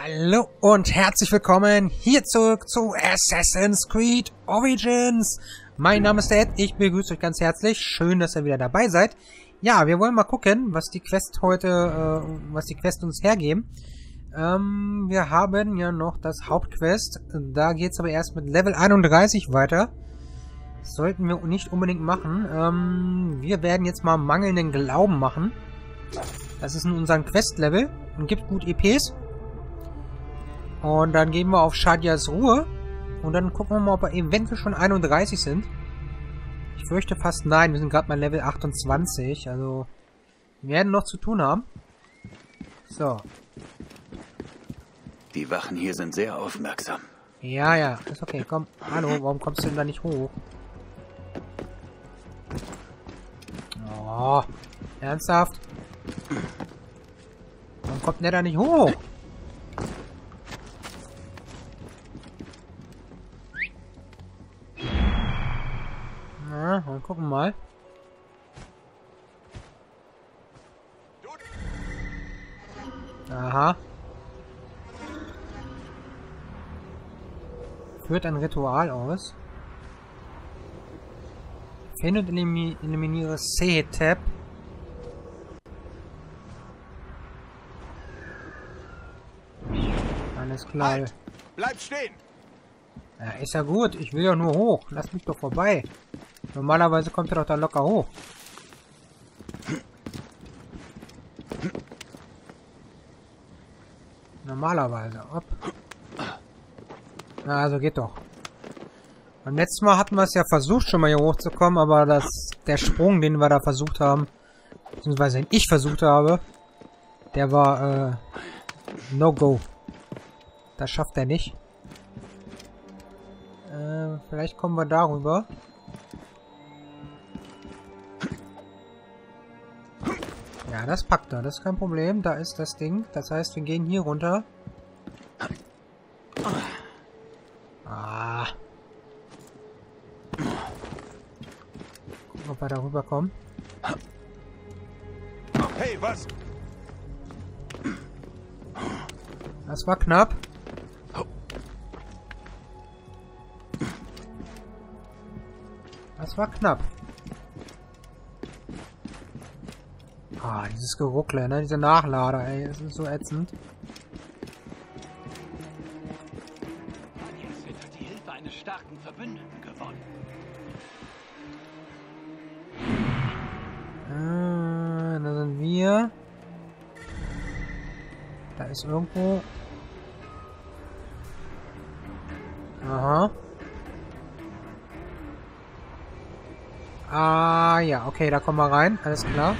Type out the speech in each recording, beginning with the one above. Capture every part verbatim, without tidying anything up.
Hallo und herzlich willkommen hier zurück zu Assassin's Creed Origins. Mein Name ist Ed, ich begrüße euch ganz herzlich. Schön, dass ihr wieder dabei seid. Ja, wir wollen mal gucken, was die Quest heute, äh, was die Quest uns hergeben. Ähm, wir haben ja noch das Hauptquest. Da geht es aber erst mit Level einunddreißig weiter. Das sollten wir nicht unbedingt machen. Ähm, wir werden jetzt mal mangelnden Glauben machen. Das ist in unserem Quest-Level und gibt gut E Ps. Und dann gehen wir auf Shadias Ruhe. Und dann gucken wir mal, ob wir eventuell schon einunddreißig sind. Ich fürchte fast nein. Wir sind gerade mal Level achtundzwanzig. Also, wir werden noch zu tun haben. So. Die Wachen hier sind sehr aufmerksam. Ja, ja. Ist okay. Komm. Hallo, warum kommst du denn da nicht hoch? Oh. Ernsthaft? Warum kommt der da nicht hoch? Na, mal gucken mal. Aha. Führt ein Ritual aus. Finde und elimi eliminiere Sehetep. Alles klar. Halt! Bleib stehen! Ja, ist ja gut. Ich will ja nur hoch. Lass mich doch vorbei. Normalerweise kommt er doch da locker hoch. Normalerweise. Hopp. Na, also geht doch. Beim letzten Mal hatten wir es ja versucht, schon mal hier hochzukommen, aber das, der Sprung, den wir da versucht haben, beziehungsweise den ich versucht habe, der war, äh, No-Go. Das schafft er nicht. Äh, vielleicht kommen wir darüber. Ja, das packt er. Das ist kein Problem. Da ist das Ding. Das heißt, wir gehen hier runter. Ah. Gucken, ob wir da rüberkommen. Hey, was? Das war knapp. Das war knapp. Ah, dieses Geruckle, ne? Diese Nachlader, ey. Das ist so ätzend. Padias hat die Hilfe eines starken Verbündeten gewonnen. Ah, da sind wir. Da ist irgendwo... Aha. Ah, ja, okay, da kommen wir rein. Alles klar.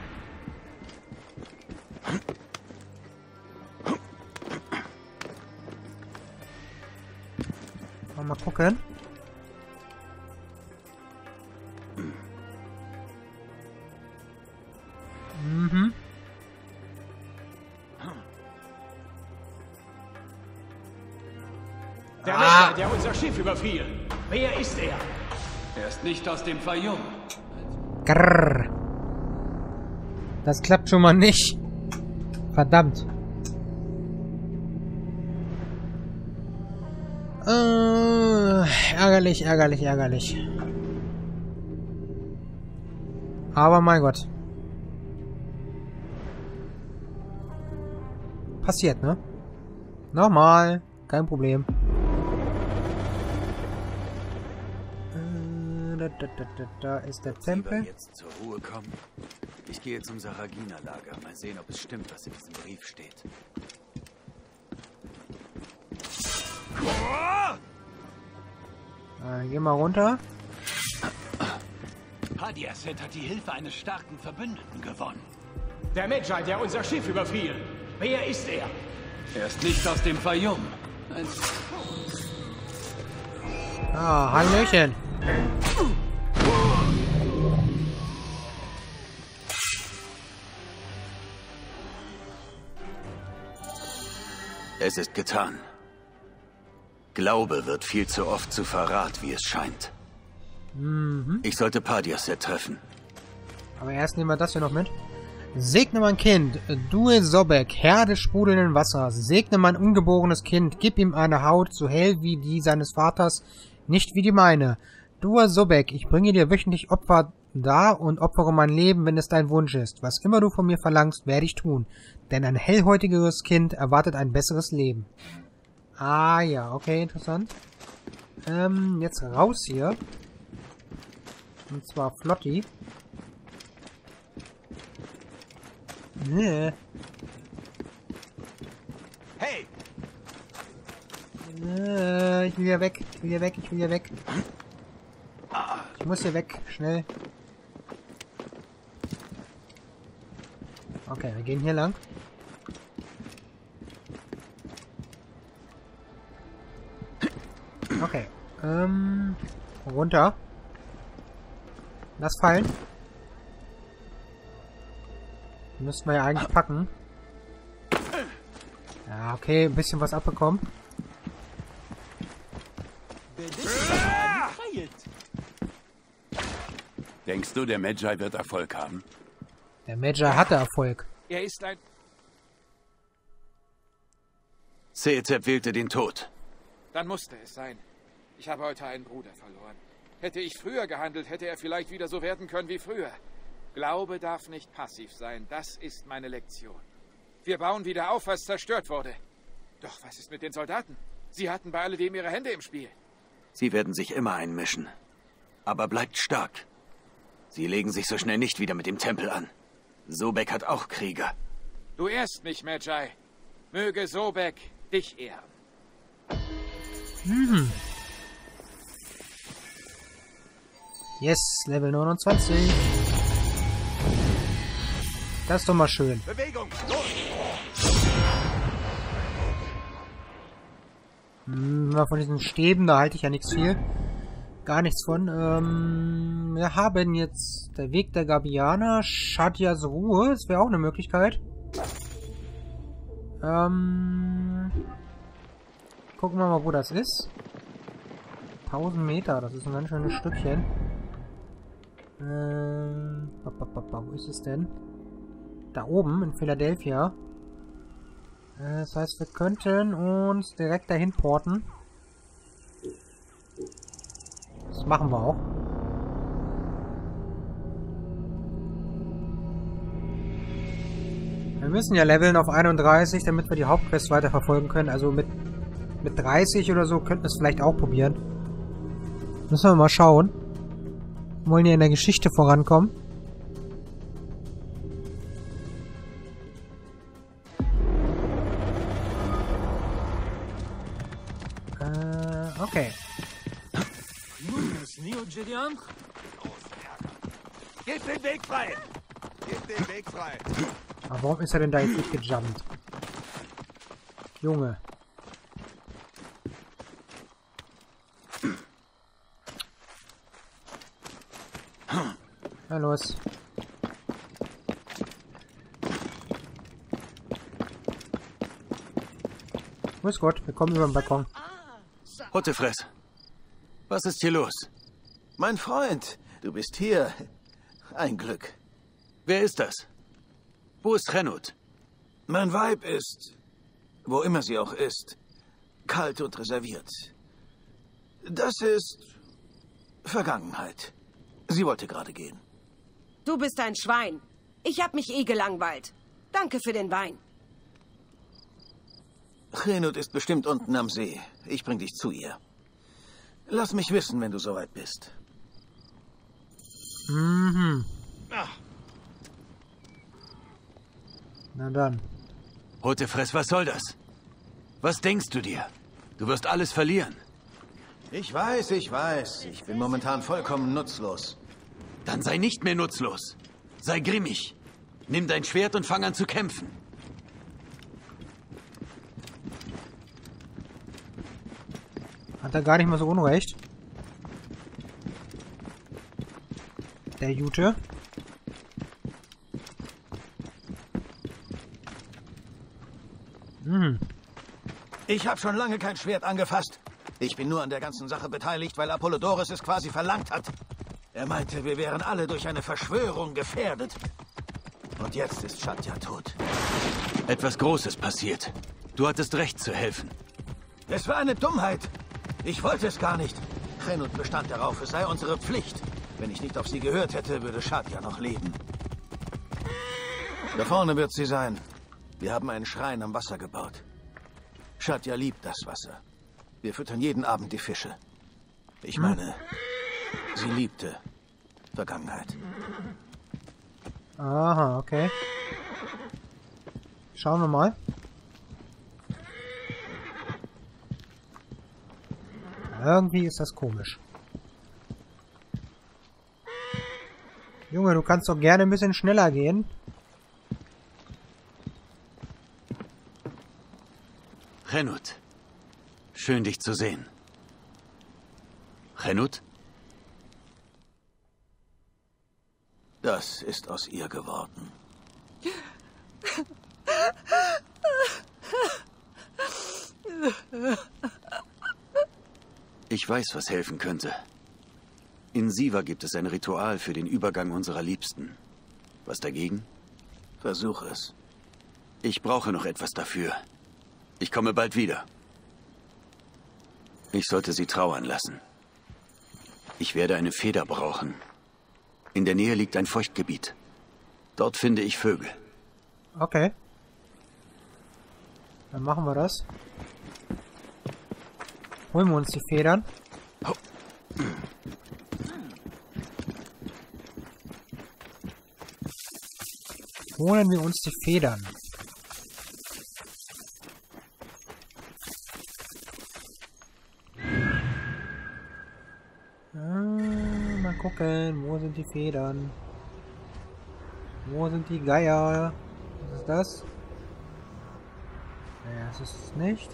Mal gucken. Mhm. Der Ah. Messer, der unser Schiff überfiel. Wer ist er? Er ist nicht aus dem Fayum. Grrr. Das klappt schon mal nicht. Verdammt. Äh, ärgerlich, ärgerlich, ärgerlich. Aber mein Gott. Passiert, ne? Nochmal. Kein Problem. Äh, da, da, da, da, da ist der Tempel. Jetzt zur Ruhe kommen. Ich gehe zum Saragina-Lager. Mal sehen, ob es stimmt, was in diesem Brief steht. Äh, geh mal runter. Padias hat die Hilfe eines starken Verbündeten gewonnen. Der Medjay, der unser Schiff überfiel. Wer ist er? Er ist nicht aus dem Fayum. Ein Ah, Hallöchen. Es ist getan. Glaube wird viel zu oft zu Verrat, wie es scheint. Mhm. Ich sollte Padias treffen. Aber erst nehmen wir das hier noch mit. Segne mein Kind, Due Sobek, Herr des sprudelnden Wassers. Segne mein ungeborenes Kind, gib ihm eine Haut so hell wie die seines Vaters, nicht wie die meine. Due Sobek, ich bringe dir wöchentlich Opfer dar und opfere mein Leben, wenn es dein Wunsch ist. Was immer du von mir verlangst, werde ich tun. Denn ein hellhäutigeres Kind erwartet ein besseres Leben. Ah ja, okay, interessant. Ähm, jetzt raus hier. Und zwar Flotti. Nee. Hey! Äh, ich will hier weg, ich will hier weg, ich will hier weg. Ich muss hier weg, schnell. Okay, wir gehen hier lang. Okay, ähm, runter. Lass fallen. Müssten wir ja eigentlich packen. Ja, okay, ein bisschen was abbekommen. Denkst du, der Magi wird Erfolg haben? Der Magi hatte Erfolg. Er ist ein... Sethep wählte den Tod. Dann musste es sein. Ich habe heute einen Bruder verloren. Hätte ich früher gehandelt, hätte er vielleicht wieder so werden können wie früher. Glaube darf nicht passiv sein. Das ist meine Lektion. Wir bauen wieder auf, was zerstört wurde. Doch was ist mit den Soldaten? Sie hatten bei alledem ihre Hände im Spiel. Sie werden sich immer einmischen. Aber bleibt stark. Sie legen sich so schnell nicht wieder mit dem Tempel an. Sobek hat auch Krieger. Du ehrst mich, Magi. Möge Sobek dich ehren. Hm. Yes, Level neunundzwanzig. Das ist doch mal schön. Bewegung, los! Hm, von diesen Stäben, da halte ich ja nichts viel. Gar nichts von. Ähm, wir haben jetzt der Weg der Gabianer, Shadjas Ruhe, das wäre auch eine Möglichkeit. Ähm, gucken wir mal, wo das ist. tausend Meter, das ist ein ganz schönes Stückchen. Ähm, wo ist es denn? Da oben, in Philadelphia. Äh, das heißt, wir könnten uns direkt dahin porten. Das machen wir auch. Wir müssen ja leveln auf einunddreißig, damit wir die Hauptquest weiterverfolgen können. Also mit, mit dreißig oder so könnten wir es vielleicht auch probieren. Müssen wir mal schauen. Wir wollen ja in der Geschichte vorankommen. Äh, okay. Gebt den Weg frei! Gebt den Weg frei! Aber warum ist er denn da jetzt nicht gejumpt? Junge. Na los. Grüß Gott, wir kommen über den Balkon. Huttefress. Was ist hier los? Mein Freund, du bist hier. Ein Glück. Wer ist das? Wo ist Renut? Mein Weib ist, wo immer sie auch ist, kalt und reserviert. Das ist Vergangenheit. Sie wollte gerade gehen. Du bist ein Schwein. Ich hab mich eh gelangweilt. Danke für den Wein. Renut ist bestimmt unten am See. Ich bring dich zu ihr. Lass mich wissen, wenn du soweit bist. Mhm. Na dann. Huttefress, was soll das? Was denkst du dir? Du wirst alles verlieren. Ich weiß, ich weiß. Ich bin momentan vollkommen nutzlos. Dann sei nicht mehr nutzlos. Sei grimmig. Nimm dein Schwert und fang an zu kämpfen. Hat er gar nicht mal so unrecht. Der Jute. Hm. Ich habe schon lange kein Schwert angefasst. Ich bin nur an der ganzen Sache beteiligt, weil Apollodorus es quasi verlangt hat. Er meinte, wir wären alle durch eine Verschwörung gefährdet. Und jetzt ist Shatya tot. Etwas Großes passiert. Du hattest recht zu helfen. Es war eine Dummheit. Ich wollte es gar nicht. Krenut bestand darauf, es sei unsere Pflicht. Wenn ich nicht auf sie gehört hätte, würde Shatya noch leben. Da vorne wird sie sein. Wir haben einen Schrein am Wasser gebaut. Shatya liebt das Wasser. Wir füttern jeden Abend die Fische. Ich meine, sie liebte Vergangenheit. Aha, okay. Schauen wir mal. Irgendwie ist das komisch. Junge, du kannst doch gerne ein bisschen schneller gehen. Krenut. Schön, dich zu sehen. Krenut? Das ist aus ihr geworden. Ich weiß, was helfen könnte. In Siwa gibt es ein Ritual für den Übergang unserer Liebsten. Was dagegen? Versuch es. Ich brauche noch etwas dafür. Ich komme bald wieder. Ich sollte sie trauern lassen. Ich werde eine Feder brauchen. In der Nähe liegt ein Feuchtgebiet. Dort finde ich Vögel. Okay. Dann machen wir das. Holen wir uns die Federn. Oh. Holen wir uns die Federn. Ah, mal gucken, wo sind die Federn? Wo sind die Geier? Was ist das? Ja, das ist es nicht.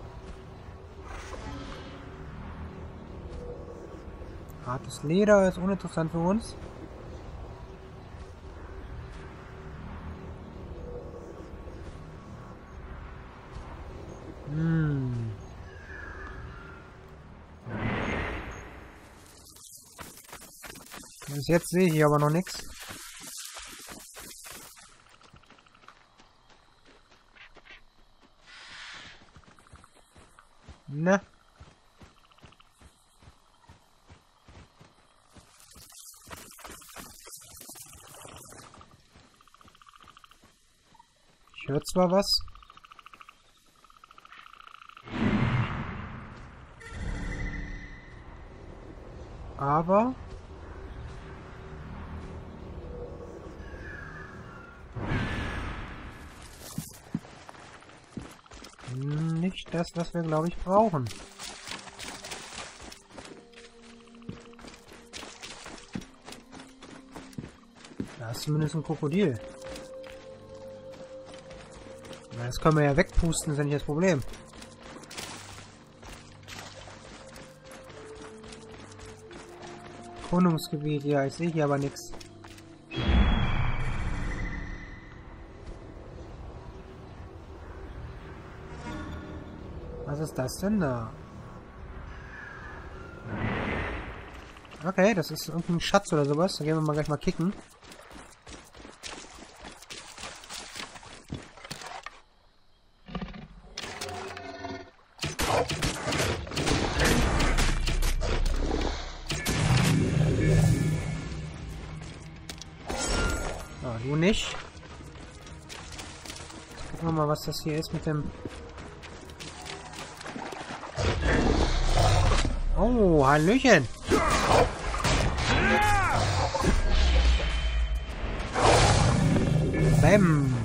Hartes Leder ist uninteressant für uns. Hm. Bis jetzt sehe ich aber noch nichts. Ne. Ich höre zwar was. Aber nicht das, was wir, glaube ich, brauchen. Da ist zumindest ein Krokodil. Das können wir ja wegpusten, ist ja nicht das Problem. Erkundungsgebiet, ja, ich sehe hier aber nichts. Was ist das denn da? Okay, das ist irgendwie ein Schatz oder sowas. Da gehen wir mal gleich mal kicken. Ah, du nicht. Jetzt gucken wir mal, was das hier ist mit dem... Oh, Hallöchen. Bäm.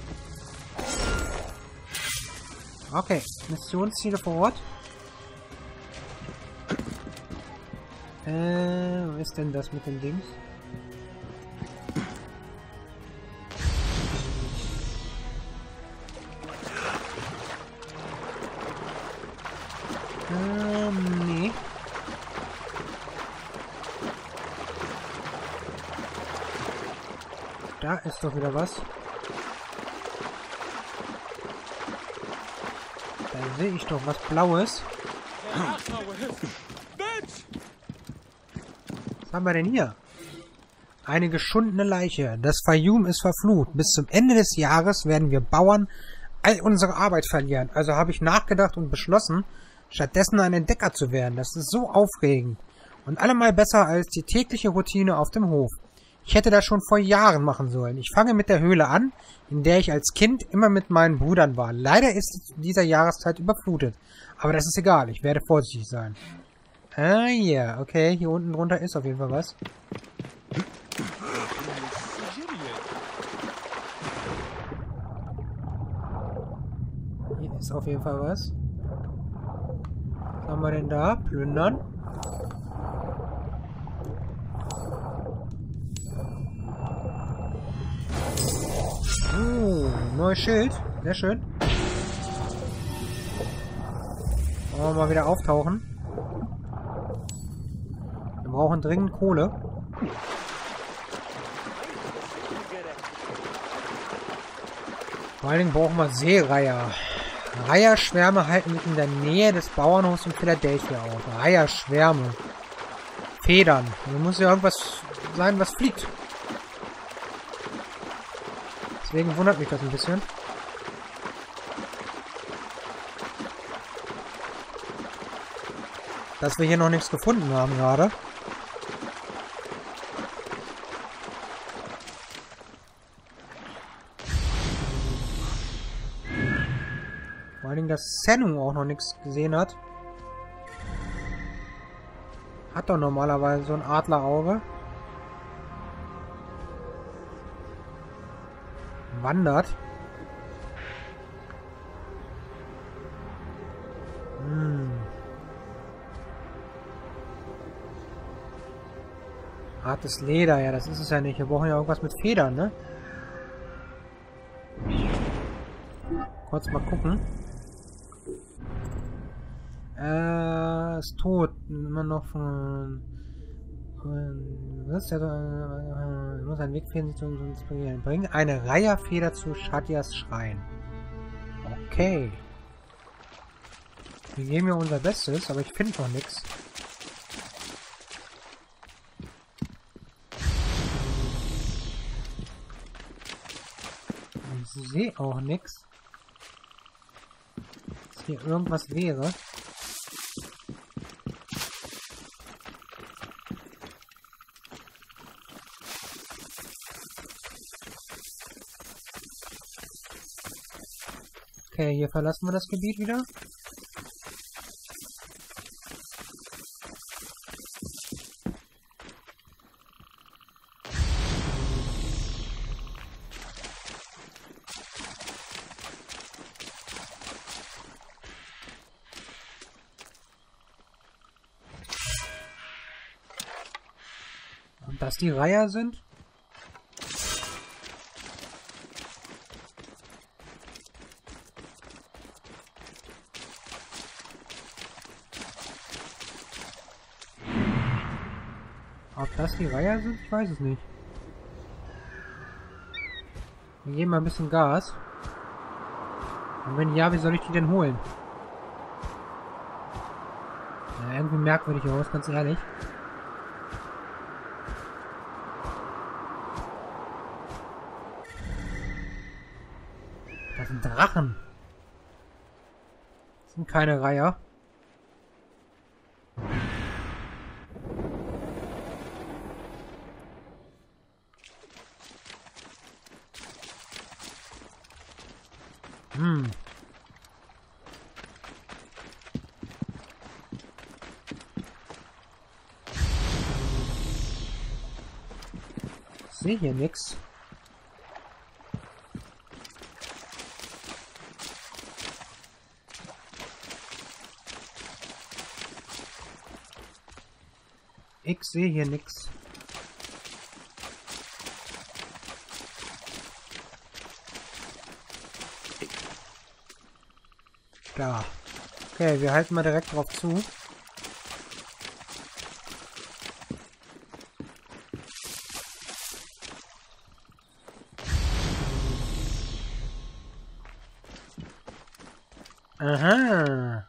Okay, Missionsziele vor Ort. Äh, was ist denn das mit den Dings? Ähm, nee. Da ist doch wieder was. Da sehe ich doch was Blaues. Was haben wir denn hier? Eine geschundene Leiche. Das Fayoum ist verflucht. Bis zum Ende des Jahres werden wir Bauern all unsere Arbeit verlieren. Also habe ich nachgedacht und beschlossen, stattdessen ein Entdecker zu werden. Das ist so aufregend. Und allemal besser als die tägliche Routine auf dem Hof. Ich hätte das schon vor Jahren machen sollen. Ich fange mit der Höhle an, in der ich als Kind immer mit meinen Brüdern war. Leider ist es zu dieser Jahreszeit überflutet. Aber das ist egal. Ich werde vorsichtig sein. Ah, ja. Yeah. Okay, hier unten drunter ist auf jeden Fall was. Hier ist auf jeden Fall was. Was haben wir denn da? Plündern. Oh, neues Schild. Sehr schön. Wollen wir mal wieder auftauchen. Wir brauchen dringend Kohle. Vor allen Dingen brauchen wir Seereiher. Reiherschwärme halten sich in der Nähe des Bauernhofs in Philadelphia auf. Reiherschwärme. Federn. Da muss ja irgendwas sein, was fliegt. Deswegen wundert mich das ein bisschen. Dass wir hier noch nichts gefunden haben gerade. Vor allen Dingen, dass Sennu auch noch nichts gesehen hat. Hat doch normalerweise so ein Adlerauge. Wandert. Hm. Hartes Leder, ja, das ist es ja nicht. Wir brauchen ja irgendwas mit Federn, ne? Kurz mal gucken. Äh, ist tot. Immer noch von... Was? Er muss einen Weg finden, zu uns zu inspirieren. Bring eine Reiherfeder zu Shadya's Schrein. Okay. Wir geben ja unser Bestes, aber ich finde noch nichts. Ich sehe auch nichts. Dass hier irgendwas wäre. Okay, hier verlassen wir das Gebiet wieder. Und dass die Reiher sind? Ob das die Reiher sind? Ich weiß es nicht. Wir geben mal ein bisschen Gas. Und wenn ja, wie soll ich die denn holen? Ja, irgendwie merkwürdig aus, ganz ehrlich. Das sind Drachen. Das sind keine Reiher. Hm. Ich sehe hier nichts. Ich sehe hier nichts. Da. Okay, wir halten mal direkt drauf zu. Aha.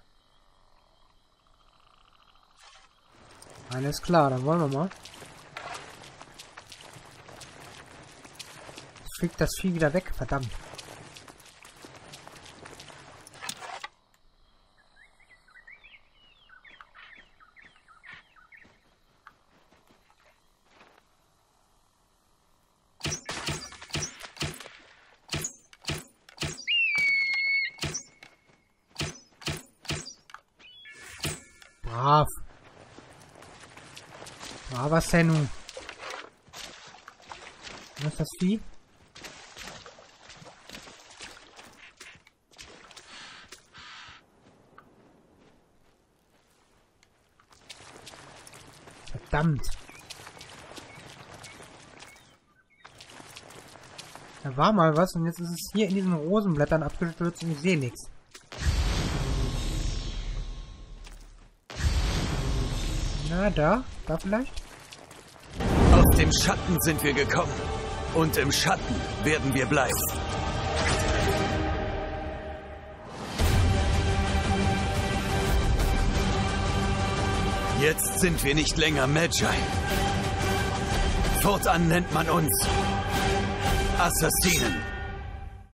Alles klar, dann wollen wir mal. fliegt das Vieh wieder weg. Verdammt. Brav. Braver Sennu. Was ist das Vieh? Verdammt. Da war mal was und jetzt ist es hier in diesen Rosenblättern abgestürzt und ich sehe nichts. Na, da? Da vielleicht? Aus dem Schatten sind wir gekommen. Und im Schatten werden wir bleiben. Jetzt sind wir nicht länger Magi. Fortan nennt man uns Assassinen.